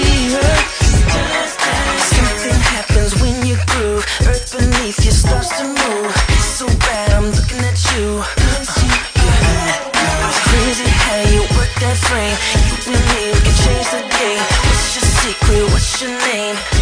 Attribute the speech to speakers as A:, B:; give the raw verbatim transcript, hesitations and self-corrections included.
A: see her. Something happens when you groove. Earth beneath you starts to move. It's so bad, I'm looking at you. Uh, yeah. It's crazy how you work that frame. You and me, we can change the game. What's your secret? What's your name?